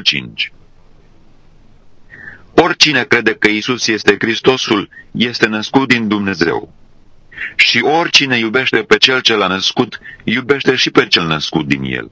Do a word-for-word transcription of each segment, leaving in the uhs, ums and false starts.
cinci. Oricine crede că Iisus este Hristosul este născut din Dumnezeu. Și oricine iubește pe Cel ce l-a născut, iubește și pe Cel născut din El.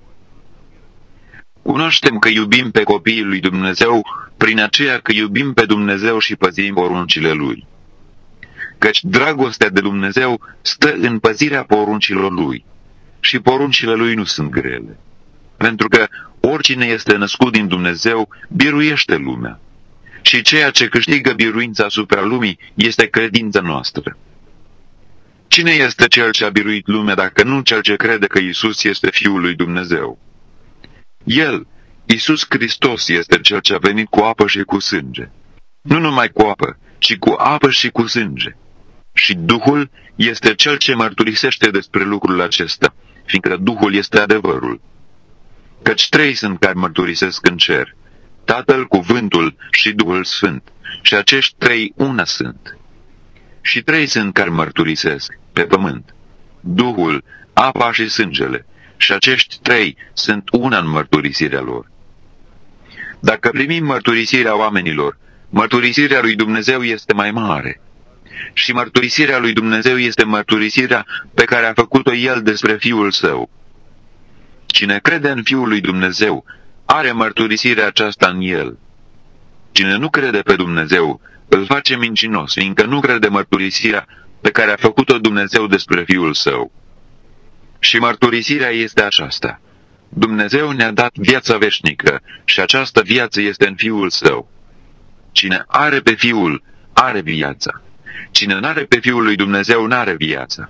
Cunoaștem că iubim pe copiii lui Dumnezeu prin aceea că iubim pe Dumnezeu și păzim poruncile Lui. Căci dragostea de Dumnezeu stă în păzirea poruncilor Lui și poruncile Lui nu sunt grele. Pentru că oricine este născut din Dumnezeu biruiește lumea. Și ceea ce câștigă biruința asupra lumii este credința noastră. Cine este cel ce a biruit lumea dacă nu cel ce crede că Iisus este Fiul lui Dumnezeu? El, Iisus Hristos, este cel ce a venit cu apă și cu sânge. Nu numai cu apă, ci cu apă și cu sânge. Și Duhul este cel ce mărturisește despre lucrul acesta, fiindcă Duhul este adevărul. Căci trei sunt care mărturisesc în cer, Tatăl, Cuvântul și Duhul Sfânt, și acești trei una sunt. Și trei sunt care mărturisesc pe pământ, Duhul, apa și sângele, și acești trei sunt una în mărturisirea lor. Dacă primim mărturisirea oamenilor, mărturisirea lui Dumnezeu este mai mare. Și mărturisirea lui Dumnezeu este mărturisirea pe care a făcut-o El despre Fiul Său. Cine crede în Fiul lui Dumnezeu are mărturisirea aceasta în El. Cine nu crede pe Dumnezeu îl face mincinos, fiindcă nu crede mărturisirea pe care a făcut-o Dumnezeu despre Fiul Său. Și mărturisirea este aceasta: Dumnezeu ne-a dat viața veșnică și această viață este în Fiul Său. Cine are pe Fiul, are viața. Cine n-are pe Fiul lui Dumnezeu, n-are viața.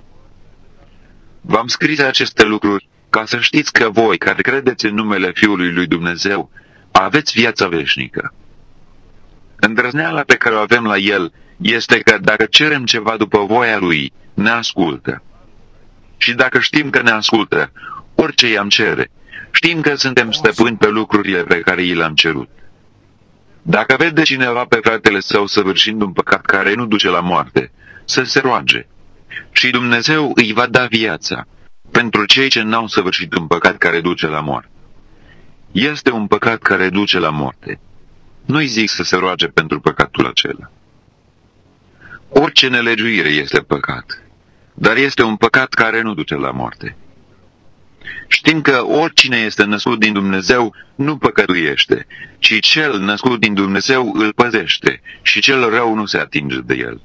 V-am scris aceste lucruri ca să știți că voi, care credeți în numele Fiului lui Dumnezeu, aveți viața veșnică. Îndrăzneala pe care o avem la El este că dacă cerem ceva după voia Lui, ne ascultă. Și dacă știm că ne ascultă, orice i-am cere, știm că suntem stăpâni pe lucrurile pe care i le-am cerut. Dacă vede cineva pe fratele său săvârșind un păcat care nu duce la moarte, să se roage. Și Dumnezeu îi va da viața pentru cei ce n-au săvârșit un păcat care duce la moarte. Este un păcat care duce la moarte. Nu-i zic să se roage pentru păcatul acela. Orice nelegiuire este păcat, dar este un păcat care nu duce la moarte. Știm că oricine este născut din Dumnezeu nu păcătuiește, ci cel născut din Dumnezeu îl păzește și cel rău nu se atinge de el.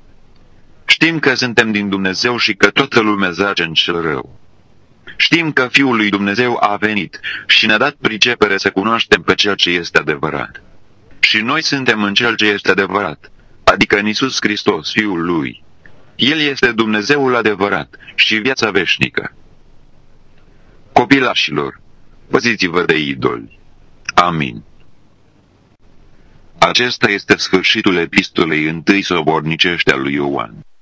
Știm că suntem din Dumnezeu și că toată lumea zace în cel rău. Știm că Fiul lui Dumnezeu a venit și ne-a dat pricepere să cunoaștem pe Cel ce este adevărat. Și noi suntem în Cel ce este adevărat, adică în Iisus Hristos, Fiul Lui. El este Dumnezeul adevărat și viața veșnică. Copilașilor, păziți-vă de idoli. Amin. Acesta este sfârșitul epistolei întâi sobornicești a lui Ioan.